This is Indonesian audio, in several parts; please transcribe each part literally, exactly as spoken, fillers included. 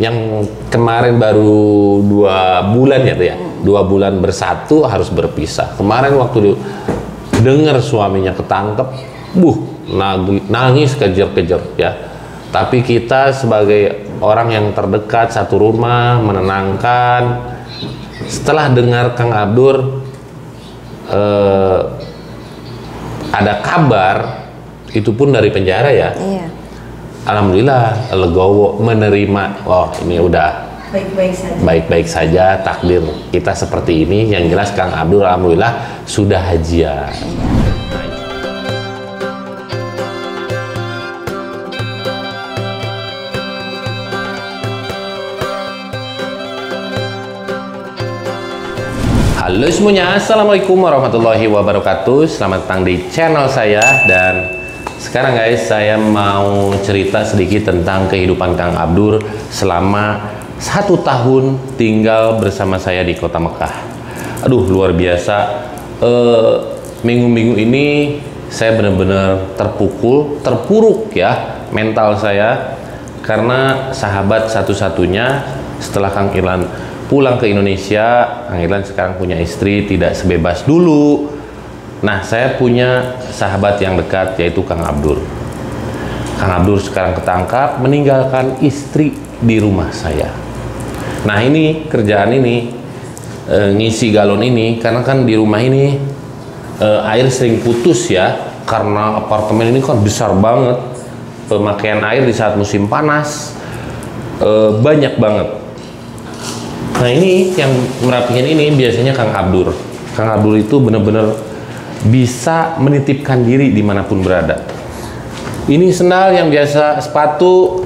yang kemarin baru dua bulan ya tuh ya, dua bulan bersatu harus berpisah. Kemarin waktu dengar suaminya ketangkep, buh, nangis kejer-kejer ya. Tapi kita sebagai orang yang terdekat satu rumah menenangkan. Setelah dengar Kang Abdur eh, ada kabar, itu pun dari penjara ya. Iya. Alhamdulillah legowo menerima. Oh ini udah baik-baik saja. Baik-baik saja, takdir kita seperti ini. Yang jelas Kang Abdur alhamdulillah sudah hajian. Halo semuanya, assalamualaikum warahmatullahi wabarakatuh. Selamat datang di channel saya. Dan sekarang guys, saya mau cerita sedikit tentang kehidupan Kang Abdur selama satu tahun tinggal bersama saya di kota Mekah. Aduh luar biasa. Minggu-minggu uh, ini saya benar-benar terpukul, terpuruk ya mental saya, karena sahabat satu-satunya setelah Kang Irlan pulang ke Indonesia. Kang Irlan sekarang punya istri, tidak sebebas dulu. Nah, saya punya sahabat yang dekat, yaitu Kang Abdur. Kang Abdur sekarang ketangkap, meninggalkan istri di rumah saya. Nah, ini kerjaan ini, e, ngisi galon ini, karena kan di rumah ini e, air sering putus ya, karena apartemen ini kan besar banget. Pemakaian air di saat musim panas e, banyak banget. Nah ini yang merapihin ini biasanya Kang Abdur. Kang Abdur itu benar-benar bisa menitipkan diri dimanapun berada. Ini sendal yang biasa sepatu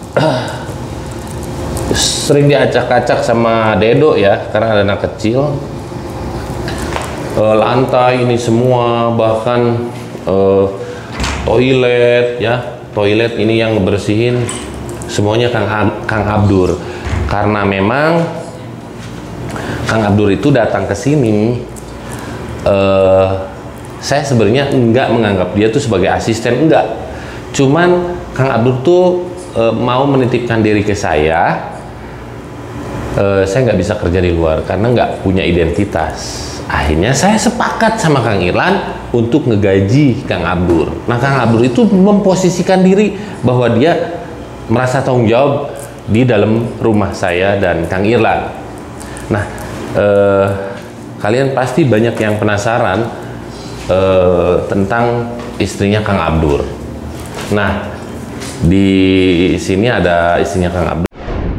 sering diacak-acak sama Dedo ya, karena ada anak kecil. E, lantai ini semua, bahkan e, toilet ya, toilet ini yang ngebersihin semuanya Kang, Kang Abdur. Karena memang Kang Abdur itu datang ke sini, uh, saya sebenarnya enggak menganggap dia tuh sebagai asisten, enggak. Cuman Kang Abdur tuh uh, mau menitipkan diri ke saya. Uh, saya nggak bisa kerja di luar karena nggak punya identitas. Akhirnya saya sepakat sama Kang Irlan untuk ngegaji Kang Abdur. Nah Kang Abdur itu memposisikan diri bahwa dia merasa tanggung jawab di dalam rumah saya dan Kang Irlan. Nah, Eh, kalian pasti banyak yang penasaran eh, tentang istrinya Kang Abdur. Nah, di sini ada istrinya Kang Abdur.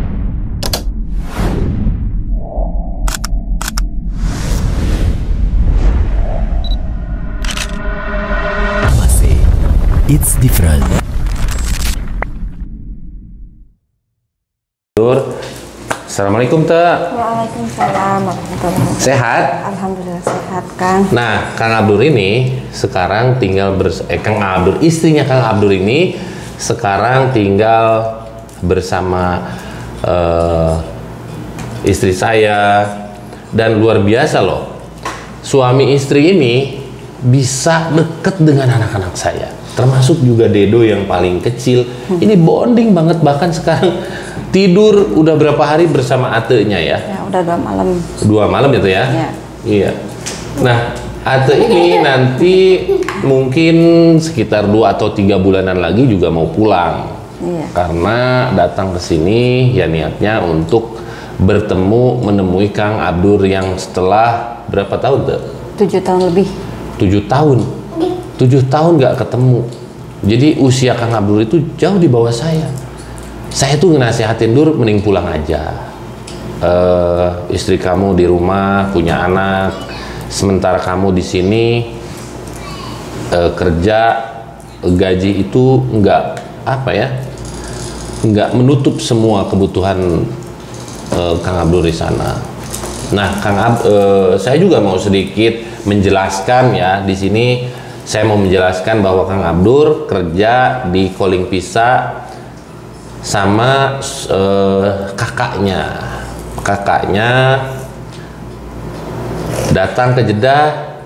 Masih, it's different. Assalamualaikum Teh. Waalaikumsalam warahmatullahi. Sehat? Alhamdulillah sehat Kang. Nah Kang Abdur ini sekarang tinggal bers eh, Kang Abdur, istrinya Kang Abdur ini sekarang tinggal bersama uh, istri saya. Dan luar biasa loh, suami istri ini bisa deket dengan anak-anak saya, termasuk juga Dedo yang paling kecil. Hmm. Ini bonding banget, bahkan sekarang tidur udah berapa hari bersama Atenya ya? Ya udah dua malam. Dua malam itu ya? Ya. Iya. Nah Ate ini nanti mungkin sekitar dua atau tiga bulanan lagi juga mau pulang. Iya. Karena datang ke sini ya niatnya untuk bertemu, menemui Kang Abdur yang setelah berapa tahun tuh? Tujuh tahun lebih. Tujuh tahun. Tujuh tahun nggak ketemu. Jadi usia Kang Abdur itu jauh di bawah saya. Saya tuh ngenasihatin Dur, mending pulang aja. Uh, istri kamu di rumah punya anak, sementara kamu di sini uh, kerja, gaji itu nggak apa ya, nggak menutup semua kebutuhan uh, Kang Abdur di sana. Nah, Kang Ab, uh, saya juga mau sedikit menjelaskan ya di sini. Saya mau menjelaskan bahwa Kang Abdur kerja di Koling Pisa sama uh, kakaknya. Kakaknya datang ke Jeddah,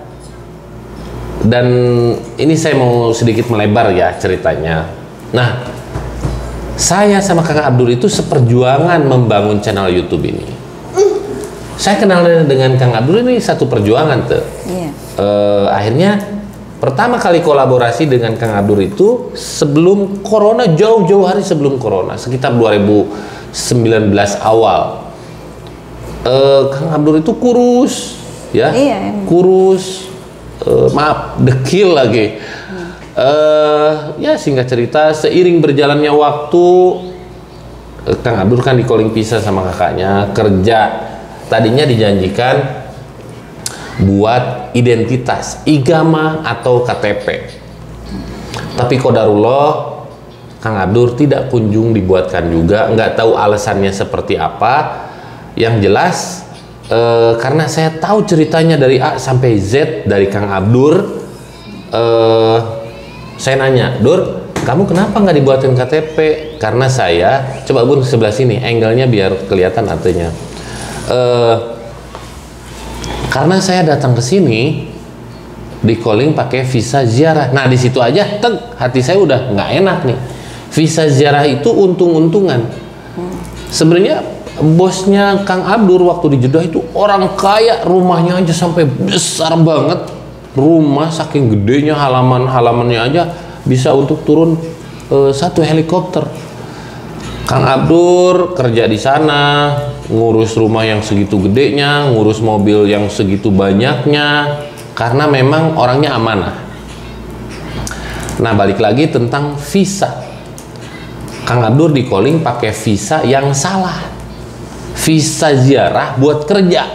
dan ini saya mau sedikit melebar ya ceritanya. Nah, saya sama Kang Abdur itu seperjuangan membangun channel YouTube ini. Saya kenal dengan Kang Abdur ini satu perjuangan tuh. Iya. Uh, akhirnya pertama kali kolaborasi dengan Kang Abdur itu sebelum Corona, jauh-jauh hari sebelum Corona, sekitar dua ribu sembilan belas awal. Uh, Kang Abdur itu kurus, ya, Iya, kurus, uh, maaf, dekil lagi. Uh, ya singkat cerita, seiring berjalannya waktu, uh, Kang Abdur kan di calling pisah sama kakaknya, kerja. Tadinya dijanjikan buat identitas, igama atau K T P. Tapi qadarullah, Kang Abdur tidak kunjung dibuatkan juga, nggak tahu alasannya seperti apa. Yang jelas, uh, karena saya tahu ceritanya dari A sampai Z dari Kang Abdur, uh, saya nanya, Dur, kamu kenapa nggak dibuatin K T P? Karena saya, coba Bun sebelah sini, angle-nya biar kelihatan artinya. Uh, karena saya datang ke sini di calling pakai visa ziarah. Nah di situ aja, teng, hati saya udah nggak enak nih. Visa ziarah itu untung-untungan. Sebenarnya bosnya Kang Abdur waktu di Jeddah itu orang kaya, rumahnya aja sampai besar banget. Rumah saking gedenya, halaman-halamannya aja bisa untuk turun uh, satu helikopter. Kang Abdur kerja di sana, ngurus rumah yang segitu gedenya, ngurus mobil yang segitu banyaknya, karena memang orangnya amanah. Nah balik lagi tentang visa, Kang Abdur di calling pakai visa yang salah, visa ziarah buat kerja.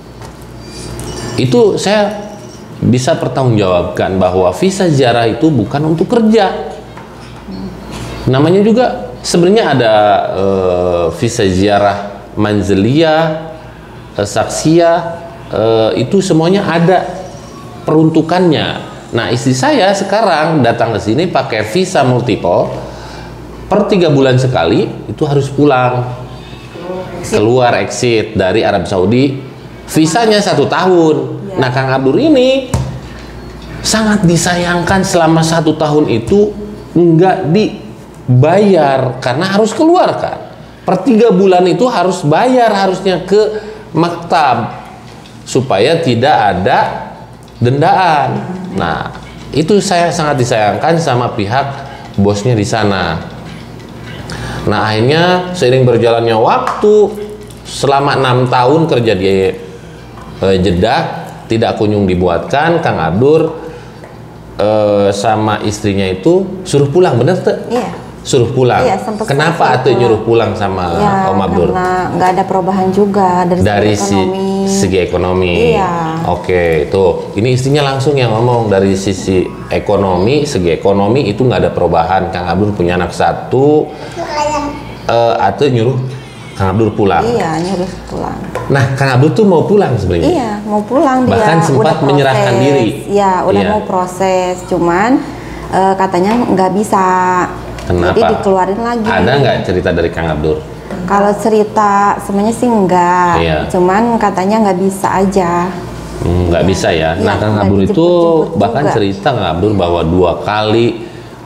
Itu saya bisa pertanggungjawabkan bahwa visa ziarah itu bukan untuk kerja. Namanya juga sebenarnya ada uh, visa ziarah manziliyah, uh, saksiyah, uh, itu semuanya ada peruntukannya. Nah istri saya sekarang datang ke sini pakai visa multiple, per tiga bulan sekali itu harus pulang, keluar exit dari Arab Saudi, visanya satu tahun. Nah Kang Abdur ini sangat disayangkan selama satu tahun itu nggak dibayar karena harus keluar kan. Per tiga bulan itu harus bayar harusnya ke maktab supaya tidak ada dendaan. Nah itu saya sangat disayangkan sama pihak bosnya di sana. Nah akhirnya seiring berjalannya waktu selama enam tahun kerja di eh, Jeddah tidak kunjung dibuatkan, Kang Abdur eh, sama istrinya itu suruh pulang, bener tuh? Iya. Suruh pulang. Iya, sempet kenapa atuh nyuruh pulang sama ya, Om Abdur? Karena nggak ada perubahan juga dari, dari segi ekonomi. Si, segi ekonomi. Iya. Oke, tuh ini istrinya langsung yang ngomong dari sisi ekonomi, segi ekonomi itu nggak ada perubahan. Kang Abdur punya anak satu, uh, atuh nyuruh Kang Abdur pulang. Iya, nyuruh pulang. Nah, Kang Abdur tuh mau pulang sebenarnya. Iya, mau pulang. Bahkan dia sempat udah menyerahkan proses. diri. Iya, udah Iya. mau proses, cuman uh, katanya nggak bisa. Kenapa? Jadi dikeluarin lagi. Ada nggak cerita dari Kang Abdur? Kalau cerita sebenarnya sih enggak, Iya. cuman katanya nggak bisa aja. Hmm, nggak Iya. bisa ya. Iya, Nah, Kang nggak Abdur itu dijemput-jemput bahkan juga. cerita Kang Abdur bahwa dua kali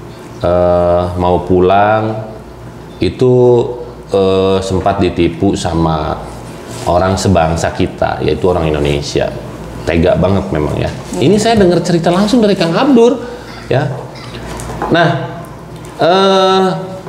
eh, mau pulang itu eh, sempat ditipu sama orang sebangsa kita, yaitu orang Indonesia. Tega banget memang ya. Ini saya dengar cerita langsung dari Kang Abdur, ya. Nah, eh,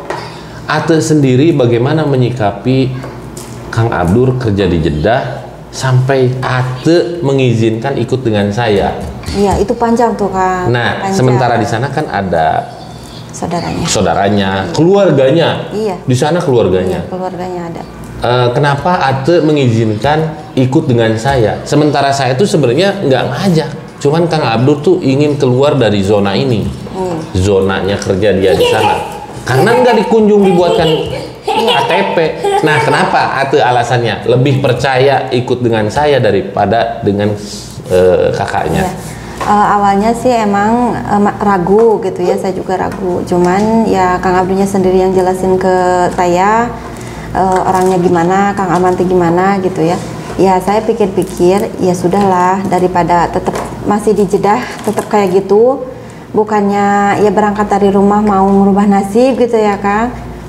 Ate sendiri bagaimana menyikapi Kang Abdur kerja di Jeddah sampai Ate mengizinkan ikut dengan saya? Iya, itu panjang tuh kan. Nah, Panjang. sementara di sana kan ada saudaranya. saudaranya, keluarganya. Iya. Di sana keluarganya. Iya, keluarganya ada. Eh, kenapa Ate mengizinkan ikut dengan saya? Sementara saya tuh sebenarnya nggak ngajak. Cuman Kang Abdur tuh ingin keluar dari zona ini. Hmm. Zonanya kerja dia di sana. Karena nggak dikunjung dibuatkan K T P. Nah, kenapa? Ate alasannya lebih percaya ikut dengan saya daripada dengan eh, kakaknya. Iya. Uh, awalnya sih emang um, ragu gitu ya, saya juga ragu. Cuman ya Kang Abdurnya sendiri yang jelasin ke saya uh, orangnya gimana, Kang Amanti gimana gitu ya. Ya saya pikir-pikir ya sudahlah, daripada tetap masih di Jeddah tetap kayak gitu. Bukannya ya berangkat dari rumah mau merubah nasib gitu ya Kang.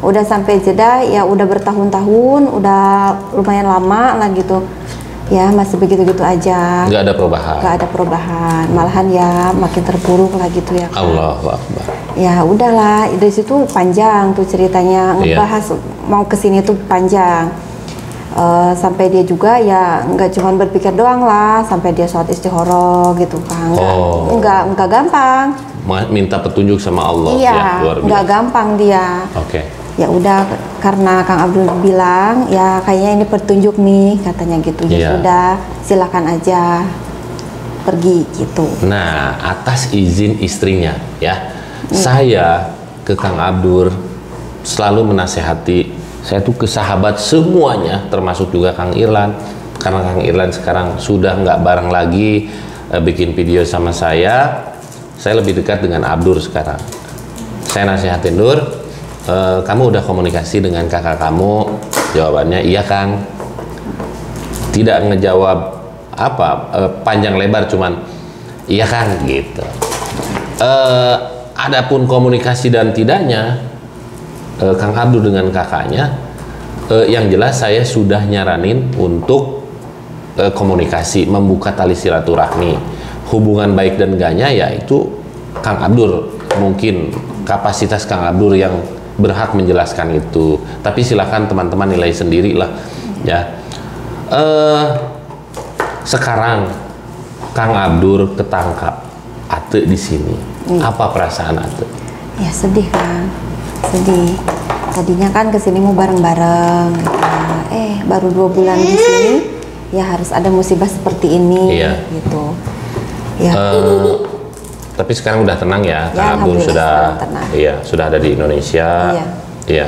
udah sampai jeda ya udah bertahun-tahun, udah lumayan lama lah gitu. Ya masih begitu-gitu aja. Nggak ada perubahan. Nggak ada perubahan, malahan ya makin terpuruk lah gitu ya. Kan? Allahu Akbar. Ya udahlah, dari situ panjang tuh ceritanya ngebahas iya. Mau kesini tuh panjang. Uh, sampai dia juga ya nggak cuma berpikir doang lah, sampai dia sholat istikharah gitu kan. Nggak, oh. nggak nggak gampang. Minta petunjuk sama Allah. Iya, ya, luar biasa. Nggak gampang dia. Oke. Okay. Ya udah karena Kang Abdul bilang ya kayaknya ini petunjuk nih katanya gitu ya yeah. Sudah silakan aja pergi gitu. Nah atas izin istrinya ya hmm. saya ke Kang Abdur selalu menasehati, saya tuh ke sahabat semuanya termasuk juga Kang Irlan, karena Kang Irlan sekarang sudah nggak bareng lagi eh, bikin video sama saya, saya lebih dekat dengan Abdur sekarang. Saya nasihatin, Dur, Uh, kamu udah komunikasi dengan kakak kamu? Jawabannya iya Kang. Tidak ngejawab apa uh, panjang lebar, cuman iya Kang gitu. Uh, adapun komunikasi dan tidaknya uh, Kang Abdul dengan kakaknya, uh, yang jelas saya sudah nyaranin untuk uh, komunikasi, membuka tali silaturahmi. Hubungan baik dan enggaknya ya itu Kang Abdul, mungkin kapasitas Kang Abdul yang berhak menjelaskan itu, tapi silakan teman-teman nilai sendiri lah ya. Uh, sekarang Kang Abdur ketangkap Ate di sini, hmm. apa perasaan Ate? Ya sedih kan, sedih. Tadinya kan kesini mau bareng-bareng, nah, eh baru dua bulan di sini ya harus ada musibah seperti ini, iya. Gitu. Ya. Uh, Tapi sekarang udah tenang ya, ya Kang Abdur sudah, iya sudah ada di Indonesia. Iya. Iya.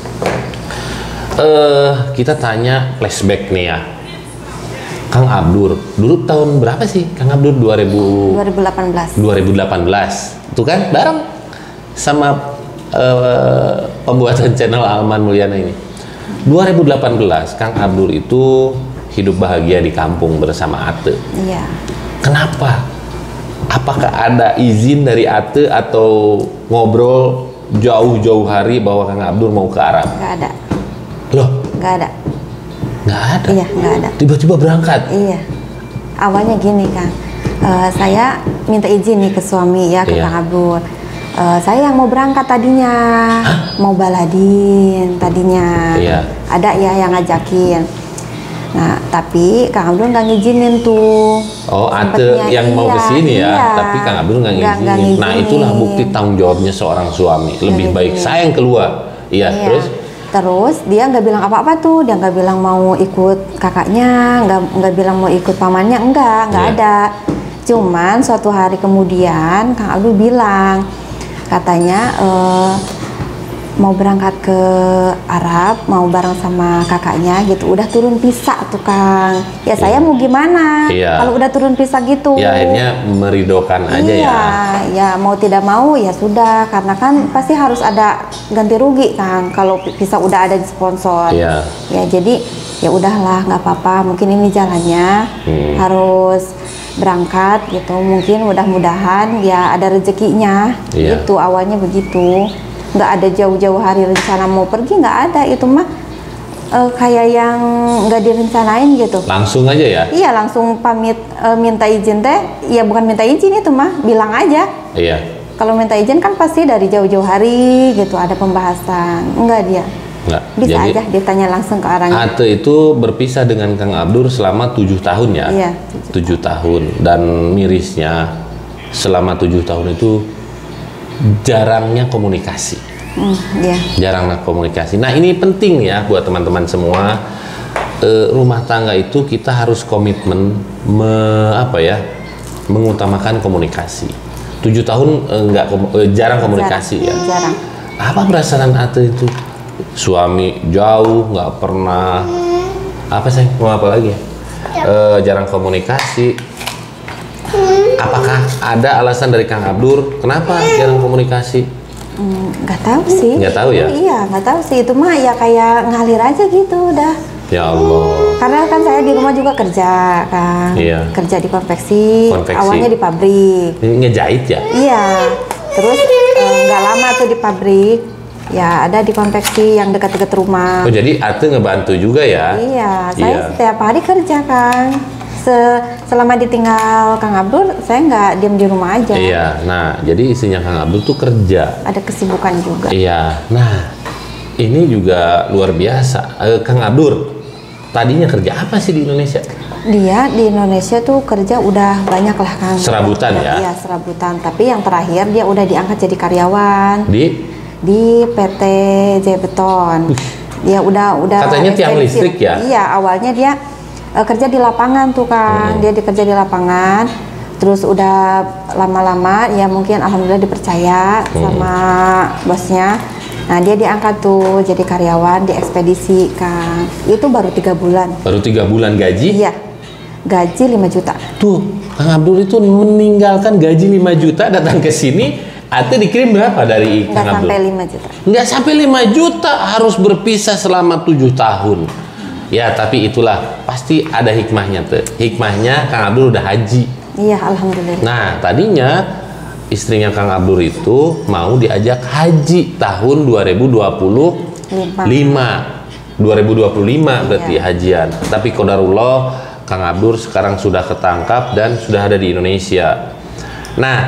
Uh, kita tanya flashback nih ya, Kang Abdur dulu tahun berapa sih, Kang Abdur? dua ribu delapan belas. dua ribu delapan belas, itu kan bareng sama uh, pembuatan channel Alman Mulyana ini. dua ribu delapan belas, Kang Abdur itu hidup bahagia di kampung bersama Ate. Iya. Kenapa? Apakah ada izin dari Ate atau ngobrol jauh-jauh hari bahwa Kang Abdur mau ke Arab? Nggak ada. Loh? Nggak ada. Nggak ada? Iya, nggak ada. Tiba-tiba berangkat? Iya. Awalnya gini Kang, uh, saya minta izin nih ke suami ya, ke iya. Kang Abdur. Uh, saya yang mau berangkat tadinya, hah? Mau baladin tadinya. Iya. Ada ya yang ngajakin. Nah, tapi Kang Abdul nggak ngizinin tuh. Oh, Ate yang iya, mau kesini ya, iya. Tapi Kang Abdul nggak ngizinin. ngizinin. Nah, itulah bukti tanggung jawabnya seorang suami. Lebih baik saya yang keluar. Iya, iya. Terus? Terus dia nggak bilang apa-apa tuh. Dia nggak bilang mau ikut kakaknya, nggak nggak bilang mau ikut pamannya, enggak, nggak iya. ada. Cuman suatu hari kemudian Kang Abdul bilang, katanya eh, mau berangkat ke Arab, mau bareng sama kakaknya gitu, udah turun pisah tuh Kang. Ya saya iya. mau gimana? Iya. Kalau udah turun pisah gitu. Ya akhirnya meridokan aja iya, ya. Ya mau tidak mau ya sudah, karena kan pasti harus ada ganti rugi Kang. Kalau pisah udah ada di sponsor. Iya. Ya jadi ya udahlah, nggak apa-apa. Mungkin ini jalannya hmm. harus berangkat gitu. Mungkin mudah-mudahan ya ada rezekinya. Iya. Itu awalnya begitu. Nggak ada jauh-jauh hari rencana mau pergi, nggak ada. Itu mah uh, kayak yang nggak direncanain gitu. Langsung aja ya? Iya, langsung pamit uh, minta izin teh. Ya bukan minta izin itu mah, bilang aja. Iya. Kalau minta izin kan pasti dari jauh-jauh hari gitu, ada pembahasan. Enggak dia. Enggak. Bisa jadi, aja ditanya langsung ke orangnya. Ate itu berpisah dengan Kang Abdur selama tujuh tahun ya? Iya. Tujuh tahun. Dan mirisnya selama tujuh tahun itu jarangnya komunikasi, mm, yeah. jarangnya komunikasi. Nah ini penting ya buat teman-teman semua. E, rumah tangga itu kita harus komitmen, me, apa ya, mengutamakan komunikasi. Tujuh tahun e, nggak e, jarang komunikasi jarang. ya. Jarang. Apa perasaan Ate itu? Suami jauh, nggak pernah. Apa sih? Mau apa lagi? E, jarang komunikasi. Apakah ada alasan dari Kang Abdur kenapa jarang komunikasi? Nggak hmm, tahu sih. Nggak tahu ya? Iya, nggak tahu sih. Itu mah ya kayak ngalir aja gitu udah. Ya Allah. Karena kan saya di rumah juga kerja kan. Iya. Kerja di konveksi. konveksi. Awalnya di pabrik. Ini ngejahit ya? Iya. Terus nggak eh, lama tuh di pabrik. Ya ada di konveksi yang dekat-dekat rumah. Oh jadi Ate ngebantu juga ya? Iya, saya Iya. setiap hari kerja Kang. Se selama ditinggal Kang Abdur, saya nggak diam di rumah aja. Iya, nah jadi istrinya Kang Abdur tuh kerja. Ada kesibukan juga. Iya, nah ini juga luar biasa. Eh, Kang Abdur, tadinya kerja apa sih di Indonesia? Dia di Indonesia tuh kerja udah banyak lah Kang. Serabutan ya? Iya serabutan. Tapi yang terakhir dia udah diangkat jadi karyawan Di? di P T Jaya Beton. Dia udah udah. Katanya tiang ekspedisi. listrik ya? Iya awalnya dia uh, kerja di lapangan tuh Kang. Hmm. Dia dikerja di lapangan. Terus udah lama-lama ya mungkin alhamdulillah dipercaya Hmm. sama bosnya. Nah dia diangkat tuh jadi karyawan di ekspedisi Kang. Itu baru tiga bulan. Baru tiga bulan gaji? Iya. Gaji lima juta. Tuh, Kang Abdur itu meninggalkan gaji lima juta datang ke sini. Ate dikirim berapa dari Nggak Kang Abdur? sampai lima juta. Nggak sampai lima juta, harus berpisah selama tujuh tahun. Ya, tapi itulah pasti ada hikmahnya tuh. Hikmahnya Kang Abdur udah haji. Iya, alhamdulillah. Nah, tadinya istrinya Kang Abdur itu mau diajak haji tahun dua ribu dua puluh lima. dua ribu dua puluh lima berarti Iya. hajian. Tapi qadarullah Kang Abdur sekarang sudah ketangkap dan sudah ada di Indonesia. Nah,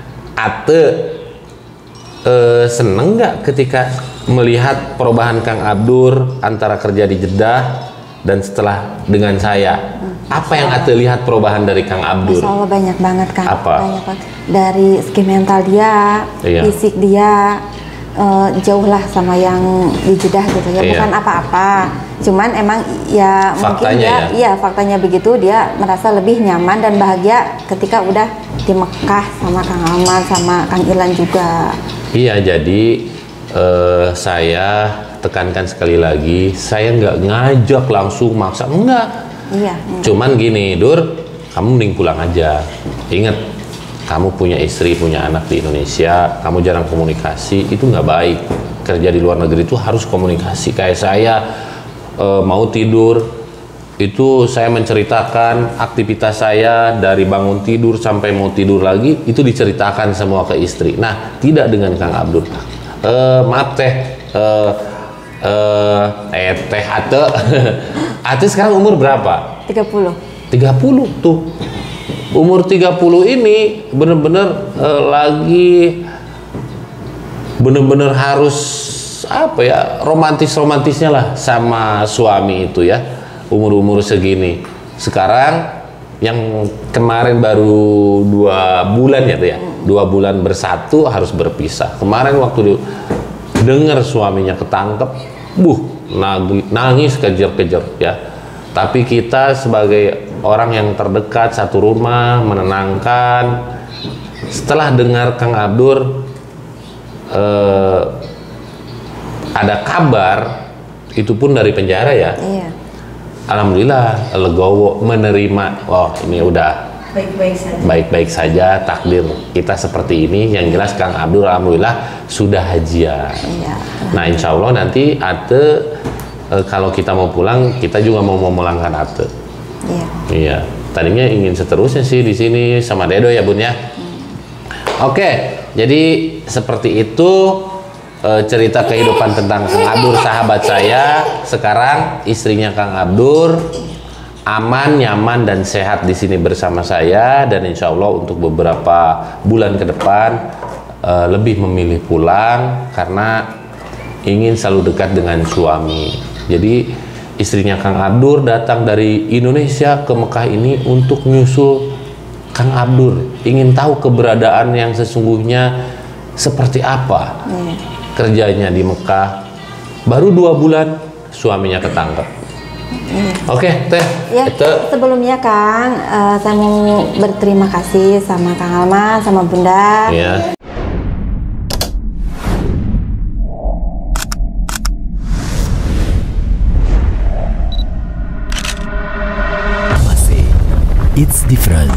Ate Eh, seneng nggak ketika melihat perubahan Kang Abdur antara kerja di Jeddah dan setelah dengan saya? Apa yang Ate lihat perubahan dari Kang Abdur? Masya Allah banyak banget Kang. Apa? Banyak banget. Dari segi mental dia, Iya. fisik dia, eh, jauh lah sama yang di Jeddah gitu ya. Iya. Bukan apa-apa. Cuman emang ya mungkin Faktanya dia, ya? iya faktanya begitu dia merasa lebih nyaman dan bahagia ketika udah di Mekah sama Kang Alman sama Kang Ilan juga. Iya, jadi eh, saya tekankan sekali lagi, saya nggak ngajak langsung maksa, enggak. Iya. Cuman gini, Dur, kamu mending pulang aja. Ingat, kamu punya istri, punya anak di Indonesia, kamu jarang komunikasi, itu nggak baik. Kerja di luar negeri itu harus komunikasi. Kayak saya eh, mau tidur, itu saya menceritakan aktivitas saya dari bangun tidur sampai mau tidur lagi, itu diceritakan semua ke istri. Nah, tidak dengan Kang Abdur. Eh, maaf teh, eh, eh, eh teh Ate, Ate sekarang umur berapa? tiga puluh. tiga puluh tuh. Umur tiga puluh ini bener-bener eh, lagi bener-bener harus apa ya, romantis-romantisnya lah sama suami itu ya. Umur-umur segini. Sekarang yang kemarin baru dua bulan ya tuh ya, dua bulan bersatu harus berpisah. Kemarin waktu dengar suaminya ketangkep, buh, nangis kejer-kejer ya. Tapi kita sebagai orang yang terdekat satu rumah menenangkan. Setelah dengar Kang Abdur eh, ada kabar, itu pun dari penjara ya. Iya. Alhamdulillah legowo menerima. Oh ini udah Baik-baik saja. baik-baik saja, takdir kita seperti ini. Yang jelas Kang Abdur alhamdulillah sudah hajian. Iya. Nah insya Allah nanti Ate e, kalau kita mau pulang kita juga mau memulangkan Ate. Iya. Iya. Tadinya ingin seterusnya sih di sini sama Dedo ya Bun ya. Oke, jadi seperti itu e, cerita kehidupan tentang Kang Abdur sahabat saya. Sekarang istrinya Kang Abdur aman, nyaman dan sehat di sini bersama saya, dan insya Allah untuk beberapa bulan ke depan e, lebih memilih pulang karena ingin selalu dekat dengan suami. Jadi istrinya Kang Abdur datang dari Indonesia ke Mekah ini untuk nyusul Kang Abdur, ingin tahu keberadaan yang sesungguhnya seperti apa. Iya. Kerjanya di Mekah. Baru dua bulan suaminya ketangkep. Iya. Oke, Teh. Ya, Itu sebelumnya Kang, eh, saya mau berterima kasih sama Kang Alma, sama Bunda. ya. Masih, it's different.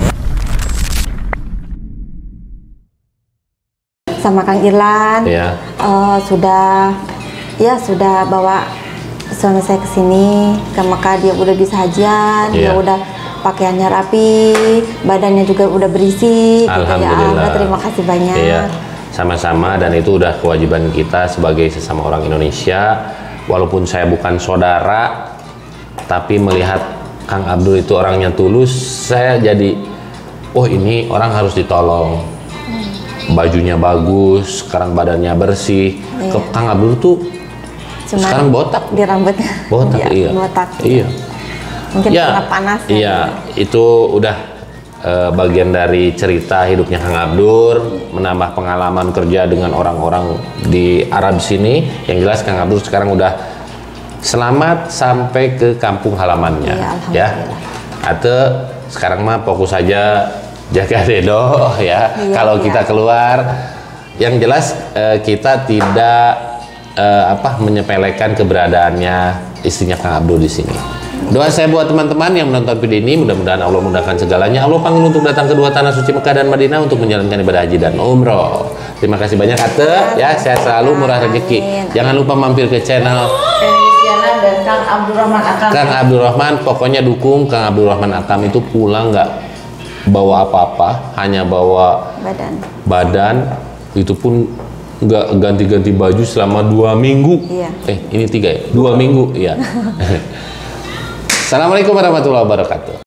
Sama Kang Irlan, Ya. eh, sudah, ya sudah bawa suami saya ke sini ke Mekah. Dia udah bisa hajian, dia Iya. udah pakaiannya rapi, badannya juga udah berisi. Gitu ya. Alhamdulillah. Alhamdulillah, terima kasih banyak. Iya. sama-sama, dan itu udah kewajiban kita sebagai sesama orang Indonesia. Walaupun saya bukan saudara, tapi melihat Kang Abdul itu orangnya tulus, saya jadi, oh ini orang harus ditolong. Bajunya bagus, sekarang badannya bersih. Iya. Ke Kang Abdul tuh Cuma sekarang botak. di rambutnya. Botak, Iya, iya. botak. Iya. Mungkin Ya, karena panas. ya. iya, itu udah eh, bagian dari cerita hidupnya Kang Abdul, menambah pengalaman kerja dengan orang-orang di Arab sini. Yang jelas Kang Abdul sekarang udah selamat sampai ke kampung halamannya, Iya, ya. alhamdulillah. Atau sekarang mah fokus saja jaga Dedo, ya. Iya, Kalau iya. kita keluar, yang jelas eh, kita tidak eh, apa menyepelekan keberadaannya istrinya Kang Abdul di sini. Doa saya buat teman-teman yang menonton video ini, mudah-mudahan Allah mudahkan segalanya. Allah panggil untuk datang ke dua tanah suci Mekah dan Madinah untuk menjalankan ibadah haji dan umroh. Terima kasih banyak Ate, ya, sehat selalu, murah rezeki. Amin. Jangan lupa mampir ke channel Kristiana dan Kang Abdurrahman Akam. Kang Abdurrahman. Pokoknya dukung Kang Abdurrahman Akam itu pulang nggak bawa apa-apa, hanya bawa Badan. badan, itu pun nggak ganti-ganti baju selama dua minggu. Iya. Eh, ini tiga ya? Dua minggu, iya. Assalamualaikum warahmatullahi wabarakatuh.